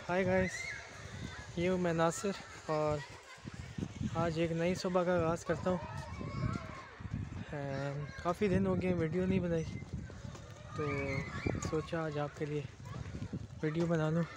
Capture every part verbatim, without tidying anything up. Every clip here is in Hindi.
हाय गाइस, ये हूँ मैं नासिर और आज एक नई सुबह का आगाज़ करता हूँ। काफ़ी दिन हो गए वीडियो नहीं बनाई, तो सोचा आज आपके लिए वीडियो बना लूँ।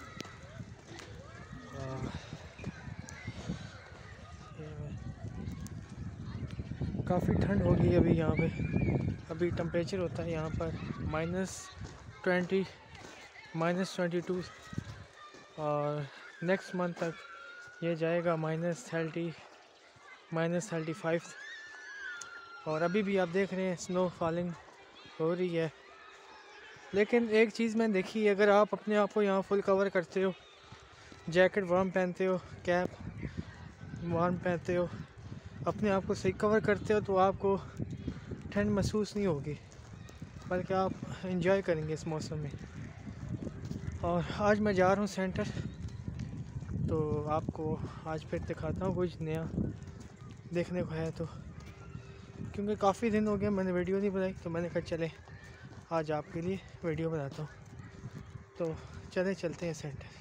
काफ़ी ठंड हो गई अभी यहाँ पे। अभी टेम्परेचर होता है यहाँ पर minus twenty minus twenty two और नेक्स्ट मंथ तक ये जाएगा minus thirty minus thirty five. और अभी भी आप देख रहे हैं स्नो फॉलिंग हो रही है। लेकिन एक चीज़ मैंने देखी, अगर आप अपने आप को यहाँ फुल कवर करते हो, जैकेट वार्म पहनते हो, कैप वार्म पहनते हो, अपने आप को सही कवर करते हो, तो आपको ठंड महसूस नहीं होगी, बल्कि आप एंजॉय करेंगे इस मौसम में। और आज मैं जा रहा हूँ सेंटर, तो आपको आज फिर दिखाता हूँ कुछ नया देखने को है। तो क्योंकि काफ़ी दिन हो गया मैंने वीडियो नहीं बनाई, तो मैंने कहा चले आज आपके लिए वीडियो बनाता हूँ। तो चले चलते हैं सेंटर।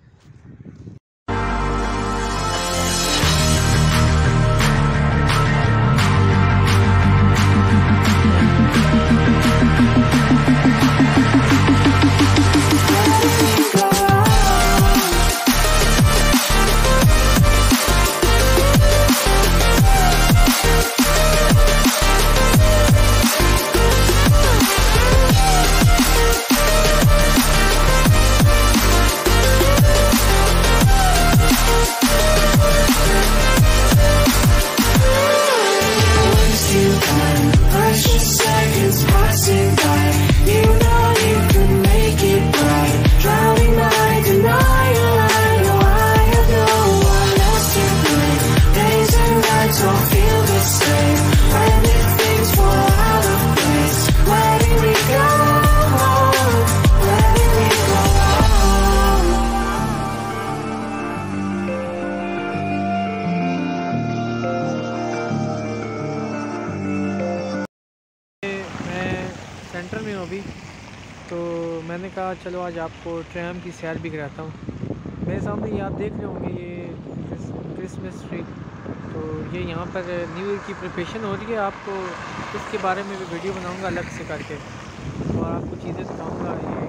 सेंटर में हूँ अभी, तो मैंने कहा चलो आज आपको ट्रैम की सैर भी कराता हूँ। मेरे सामने ये आप देख रहे होंगे, ये क्रिसमस ट्री। तो ये यहाँ पर न्यू ईयर की प्रिपरेशन हो रही है। आपको इसके बारे में भी वीडियो बनाऊँगा अलग से करके, और आपको चीज़ें दिखाऊँगा ये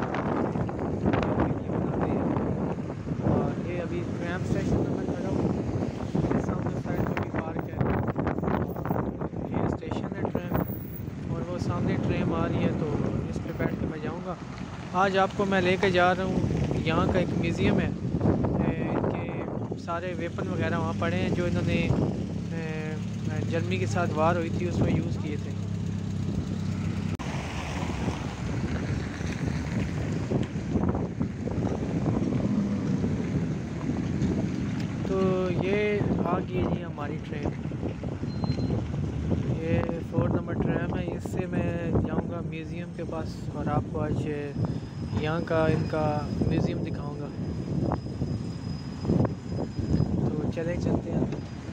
क्या बनाते हैं। और ये अभी ट्रैम स्टेशन में मैं खड़ा हूँ, मेरे सामने साइड में भी पार्क है। ये स्टेशन है ट्रैम, और वो सामने ट्रेन आ रही है, तो इस पे बैठ के मैं जाऊंगा। आज आपको मैं लेके जा रहा हूँ, यहाँ का एक म्यूज़ियम है। इनके सारे वेपन वगैरह वहाँ पड़े हैं जो इन्होंने जर्मनी के साथ वार हुई थी उसमें यूज़ किए थे। तो ये आ गई जी हमारी ट्रेन, ये फोर नंबर ट्रैम है। इससे मैं जाऊंगा म्यूज़ियम के पास और आपको आज यहाँ का इनका म्यूज़ियम दिखाऊंगा। तो चले चलते हैं।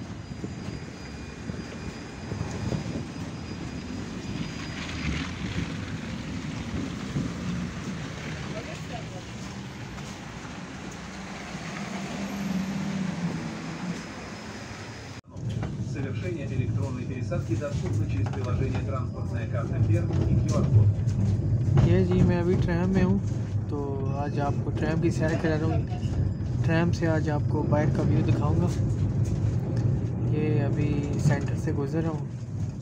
Совершение электронной пересадки доступно через приложение «Транспортная карта Пермь» и ку आर कोड। ये जी मैं अभी ट्रैम में हूँ, तो आज आपको ट्रैम की सैर करा रहा हूँ। ट्रैम से आज आपको बाहर का व्यू दिखाऊंगा। ये अभी सेंटर से गुजर रहा हूँ।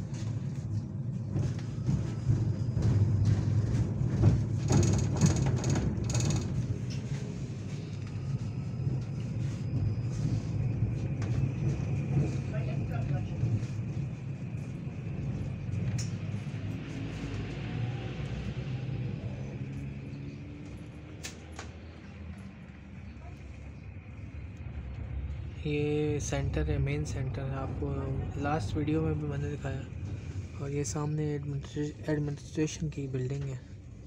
ये सेंटर है, मेन सेंटर है, आपको लास्ट वीडियो में भी मैंने दिखाया। और ये सामने एडमिनिस्ट्रेशन की बिल्डिंग है,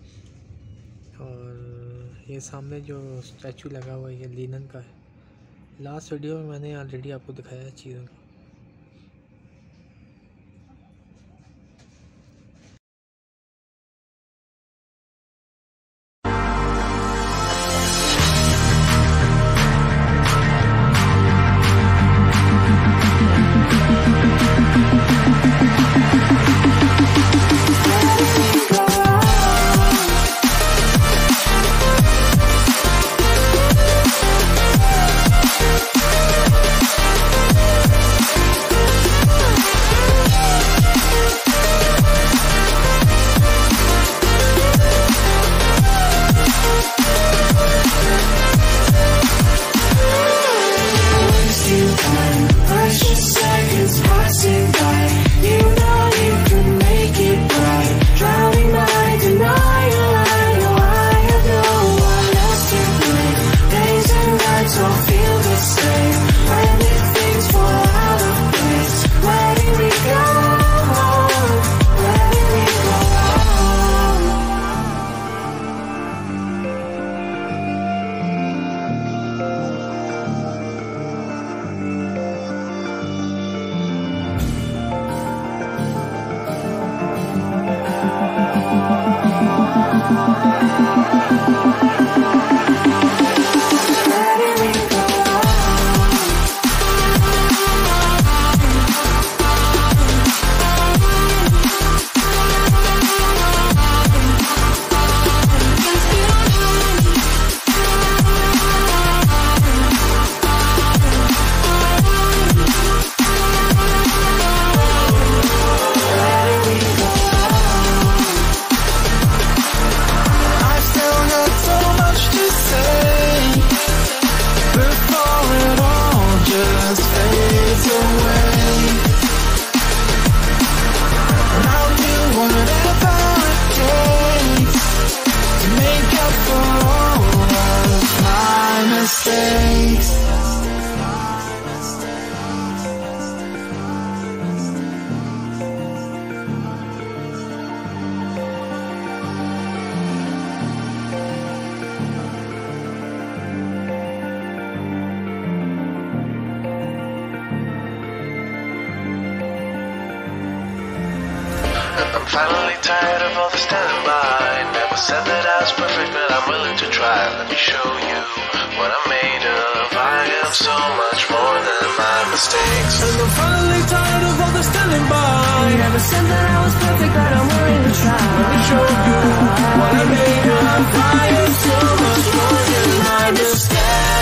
और ये सामने जो स्टैचू लगा हुआ है ये लीनन का है। लास्ट वीडियो में मैंने ऑलरेडी आपको दिखाया चीज़ों को। mistakes. I'm finally tired of all the standing by. Never said that I was perfect, but I'm willing to try. Let me show you what I'm made of. I am so much more than my mistakes. And I'm finally tired of all the standing by. Never said that I was perfect, but I'm willing to try. Let me show you what I'm made of. I am so much more than my mistakes.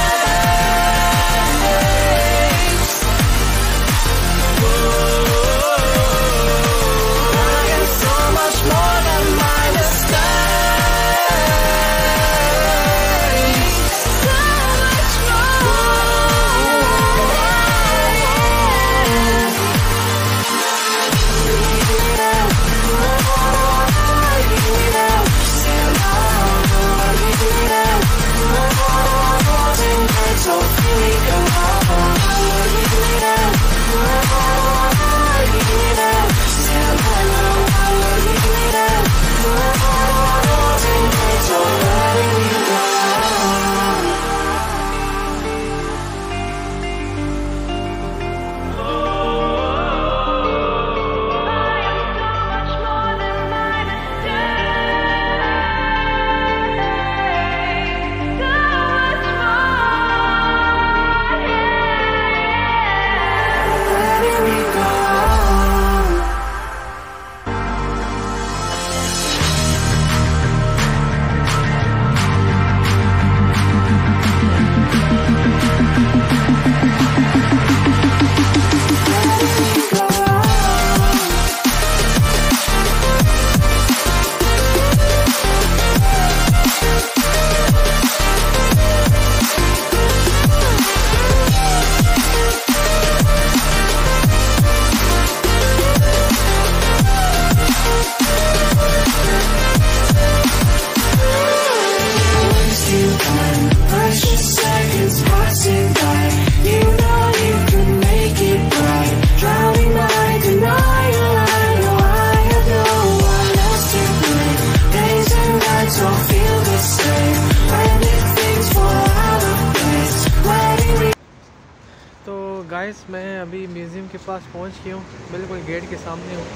Guys मैं अभी म्यूज़ियम के पास पहुंच गया हूँ, बिल्कुल गेट के सामने हूँ।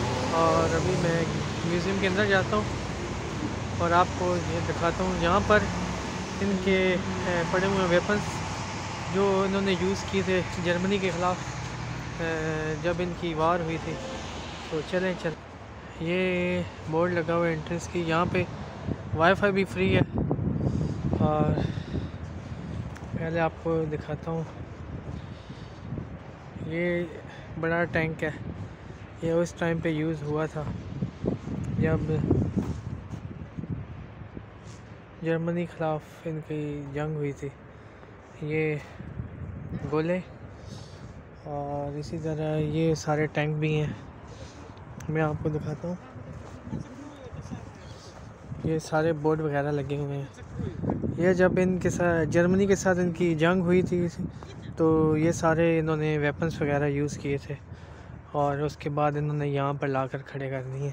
और अभी मैं म्यूज़ियम के अंदर जाता हूँ और आपको ये दिखाता हूँ। यहाँ पर इनके पड़े हुए वेपन्स जो इन्होंने यूज़ किए थे जर्मनी के ख़िलाफ़ जब इनकी वार हुई थी। तो चलें चल ये बोर्ड लगा हुआ है एंट्रेंस की। यहाँ पे वाईफाई भी फ्री है। और पहले आपको दिखाता हूँ, ये बड़ा टैंक है। ये उस टाइम पे यूज़ हुआ था जब जर्मनी के ख़िलाफ़ इनकी जंग हुई थी। ये गोले और इसी तरह ये सारे टैंक भी हैं। मैं आपको दिखाता हूँ, ये सारे बोर्ड वगैरह लगे हुए हैं। ये जब इनके साथ जर्मनी के साथ इनकी जंग हुई थी तो ये सारे इन्होंने वेपन्स वगैरह यूज़ किए थे और उसके बाद इन्होंने यहाँ पर लाकर खड़े कर दिए।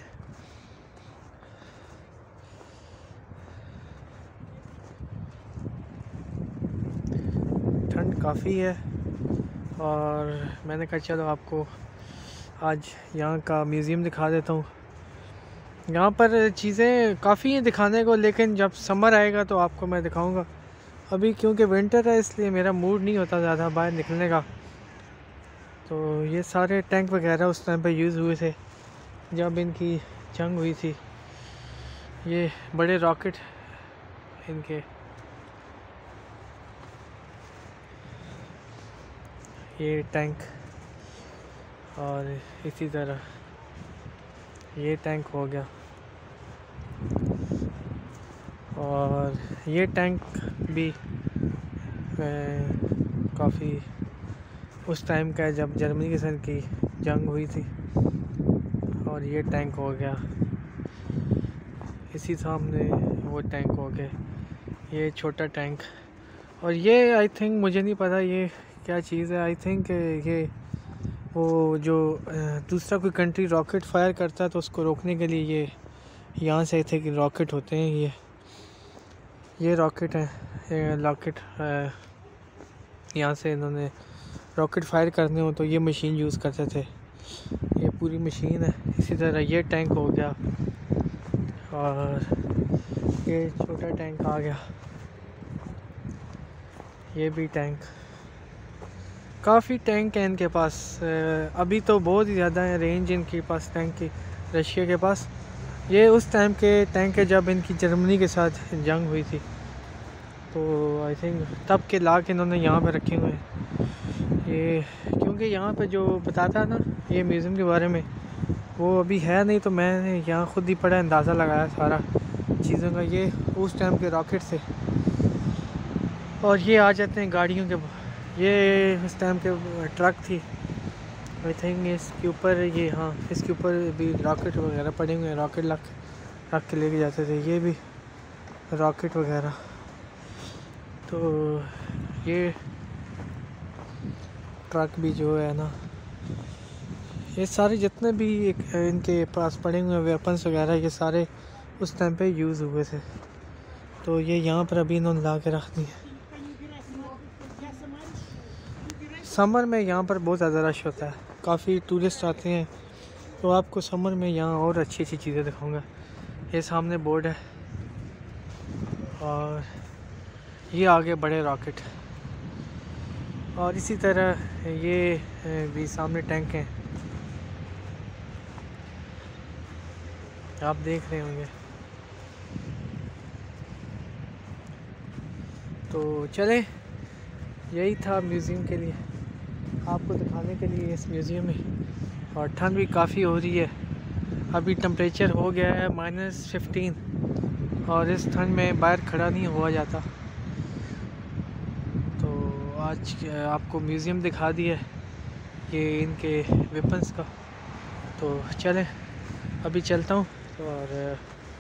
ठंड काफ़ी है और मैंने कहा चलो आपको आज यहाँ का म्यूज़ियम दिखा देता हूँ। यहाँ पर चीज़ें काफ़ी हैं दिखाने को, लेकिन जब समर आएगा तो आपको मैं दिखाऊंगा। अभी क्योंकि विंटर है इसलिए मेरा मूड नहीं होता ज़्यादा बाहर निकलने का। तो ये सारे टैंक वगैरह उस टाइम पे यूज़ हुए थे जब इनकी जंग हुई थी। ये बड़े रॉकेट इनके, ये टैंक और इसी तरह ये टैंक हो गया। और ये टैंक भी काफ़ी उस टाइम का है जब जर्मनी के साथ की जंग हुई थी। और ये टैंक हो गया, इसी सामने वो टैंक हो गए। ये छोटा टैंक और ये आई थिंक, मुझे नहीं पता ये क्या चीज़ है। आई थिंक ये वो जो दूसरा कोई कंट्री रॉकेट फायर करता है तो उसको रोकने के लिए ये यहाँ से थे कि रॉकेट होते हैं। ये ये रॉकेट है, ये रॉकेट यहाँ से इन्होंने रॉकेट फायर करने हो तो ये मशीन यूज़ करते थे। ये पूरी मशीन है। इसी तरह ये टैंक हो गया और ये छोटा टैंक आ गया, ये भी टैंक। काफ़ी टैंक हैं इनके पास। अभी तो बहुत ही ज़्यादा है रेंज इनके पास टैंक की, रशिया के पास। ये उस टाइम के टैंक है जब इनकी जर्मनी के साथ जंग हुई थी, तो आई थिंक तब के ला के इन्होंने यहाँ पे रखे हुए हैं ये। क्योंकि यहाँ पे जो बताता है ना ये म्यूज़ियम के बारे में, वो अभी है नहीं, तो मैंने यहाँ ख़ुद ही पढ़ा, अंदाज़ा लगाया सारा चीज़ों का। ये उस टाइम के रॉकेट से, और ये आ जाते हैं गाड़ियों के। ये इस टाइम के ट्रक थी आई थिंक। इसके ऊपर ये, हाँ इसके ऊपर भी रॉकेट वगैरह पड़े हुए हैं, रॉकेट रख रख के लेके जाते थे। ये भी रॉकेट वगैरह। तो ये ट्रक भी जो है ना, ये सारे जितने भी एक इनके पास पड़े हुए वेपन्स वगैरह, ये सारे उस टाइम पे यूज़ हुए थे। तो ये यहाँ पर अभी इन्होंने ला के रख दी है। समर में यहाँ पर बहुत ज़्यादा रश होता है, काफ़ी टूरिस्ट आते हैं, तो आपको समर में यहाँ और अच्छी अच्छी चीज़ें दिखाऊंगा। ये सामने बोर्ड है और ये आगे बड़े रॉकेट, और इसी तरह ये भी सामने टैंक हैं, आप देख रहे होंगे। तो चलें, यही था म्यूज़ियम के लिए, आपको दिखाने के लिए इस म्यूज़ियम में। और ठंड भी काफ़ी हो रही है, अभी टेम्परेचर हो गया है माइनस फिफ्टीन, और इस ठंड में बाहर खड़ा नहीं हुआ जाता। तो आज आपको म्यूज़ियम दिखा दिया ये इनके वेपन्स का। तो चलें अभी चलता हूँ। और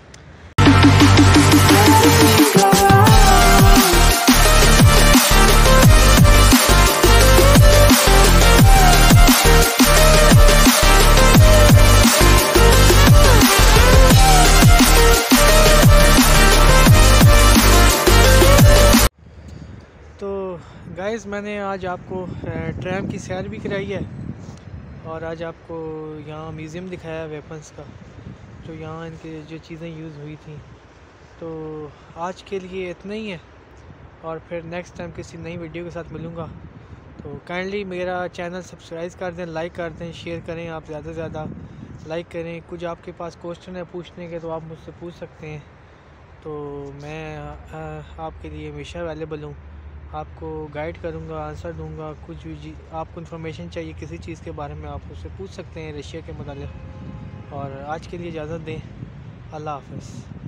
तो गाइस, मैंने आज आपको ट्रैम की सैर भी कराई है, और आज आपको यहाँ म्यूज़ियम दिखाया वेपन्स का, जो यहाँ इनके जो चीज़ें यूज़ हुई थी। तो आज के लिए इतना ही है, और फिर नेक्स्ट टाइम किसी नई वीडियो के साथ मिलूँगा। तो काइंडली मेरा चैनल सब्सक्राइब कर दें, लाइक कर दें, शेयर करें, आप ज़्यादा से ज़्यादा लाइक करें। कुछ आपके पास क्वेश्चन है पूछने के तो आप मुझसे पूछ सकते हैं, तो मैं आ, आपके लिए हमेशा अवेलेबल हूँ। आपको गाइड करूँगा, आंसर दूँगा। कुछ भी आपको इन्फॉर्मेशन चाहिए किसी चीज़ के बारे में, आप मुझसे पूछ सकते हैं रशिया के मुतालिक। और आज के लिए इजाज़त दें, अल्लाह हाफ़िज़।